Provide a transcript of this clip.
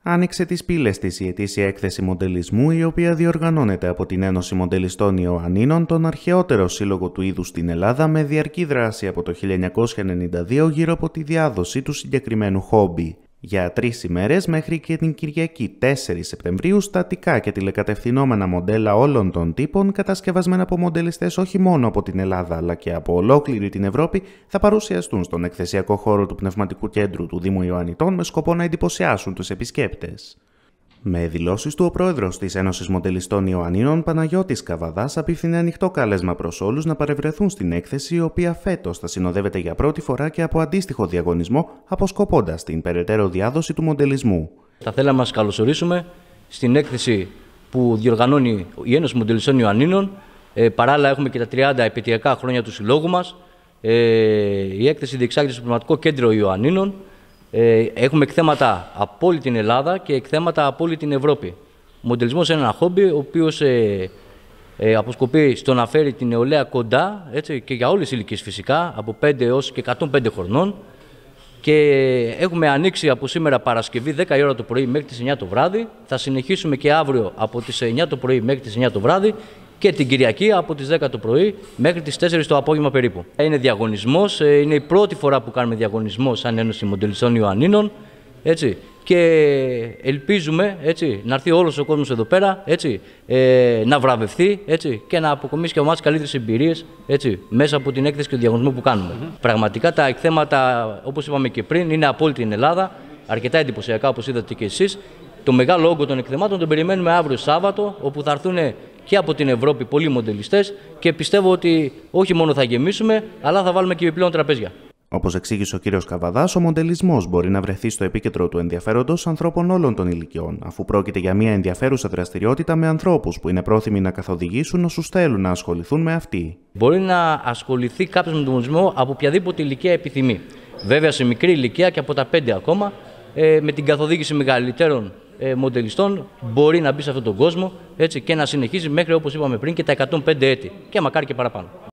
Άνοιξε τις πύλες της η ετήσια έκθεση μοντελισμού, η οποία διοργανώνεται από την Ένωση Μοντελιστών Ιωαννίνων, τον αρχαιότερο σύλλογο του είδους στην Ελλάδα, με διαρκή δράση από το 1992 γύρω από τη διάδοση του συγκεκριμένου χόμπι. Για 3 ημέρες μέχρι και την Κυριακή 4 Σεπτεμβρίου, στατικά και τηλεκατευθυνόμενα μοντέλα όλων των τύπων, κατασκευασμένα από μοντελιστές όχι μόνο από την Ελλάδα αλλά και από ολόκληρη την Ευρώπη, θα παρουσιαστούν στον εκθεσιακό χώρο του Πνευματικού Κέντρου του Δήμου Ιωαννιτών με σκοπό να εντυπωσιάσουν τους επισκέπτες. Με δηλώσεις του, ο πρόεδρος της Ένωσης Μοντελιστών Ιωαννίνων, Παναγιώτης Καβαδάς, απίφθινε ανοιχτό κάλεσμα προς όλους να παρευρεθούν στην έκθεση, η οποία φέτος θα συνοδεύεται για πρώτη φορά και από αντίστοιχο διαγωνισμό, αποσκοπώντας την περαιτέρω διάδοση του μοντελισμού. Θα θέλαμε να σας καλωσορίσουμε στην έκθεση που διοργανώνει η Ένωση Μοντελιστών Ιωαννίνων. Παράλληλα, έχουμε και τα 30 επαιτειακά χρόνια του συλλόγου μας. Η έκθεση διεξάγεται στο Πνευματικό Κέντρο Ιωαννίνων. Έχουμε εκθέματα από όλη την Ελλάδα και εκθέματα από όλη την Ευρώπη. Ο μοντελισμός είναι ένα χόμπι ο οποίος αποσκοπεί στο να φέρει την νεολαία κοντά, έτσι, και για όλες τις ηλικίες φυσικά, από 5 έως και 105 χρονών. Και έχουμε ανοίξει από σήμερα Παρασκευή 10 η ώρα το πρωί μέχρι τις 9 το βράδυ. Θα συνεχίσουμε και αύριο από τις 9 το πρωί μέχρι τις 9 το βράδυ. Και την Κυριακή από τις 10 το πρωί μέχρι τις 4 το απόγευμα περίπου. Είναι διαγωνισμός, είναι η πρώτη φορά που κάνουμε διαγωνισμό σαν Ένωση Μοντελιστών Ιωαννίνων, έτσι, και ελπίζουμε, έτσι, να έρθει όλος ο κόσμος εδώ πέρα, έτσι, να βραβευτεί, έτσι, και να αποκομίσει και εμάς καλύτερες εμπειρίες, έτσι, μέσα από την έκθεση και το διαγωνισμό που κάνουμε. Πραγματικά τα εκθέματα, όπως είπαμε και πριν, είναι από όλη την Ελλάδα, αρκετά εντυπωσιακά όπως είδατε και εσείς. Το μεγάλο όγκο των εκθεμάτων τον περιμένουμε αύριο Σάββατο, όπου θα έρθουν και από την Ευρώπη πολλοί μοντελιστές και πιστεύω ότι όχι μόνο θα γεμίσουμε, αλλά θα βάλουμε και επιπλέον τραπέζια. Όπως εξήγησε ο κ. Καβαδάς, ο μοντελισμός μπορεί να βρεθεί στο επίκεντρο του ενδιαφέροντος ανθρώπων όλων των ηλικιών, αφού πρόκειται για μια ενδιαφέρουσα δραστηριότητα με ανθρώπους που είναι πρόθυμοι να καθοδηγήσουν όσους θέλουν να ασχοληθούν με αυτή. Μπορεί να ασχοληθεί κάποιος με τον μοντελισμό από οποιαδήποτε ηλικία επιθυμεί. Βέβαια, σε μικρή ηλικία και από τα 5 ακόμα, με την καθοδήγηση μεγαλύτερων μοντελιστών μπορεί να μπει σε αυτόν τον κόσμο, έτσι, και να συνεχίσει μέχρι, όπως είπαμε πριν, και τα 105 έτη και μακάρι και παραπάνω.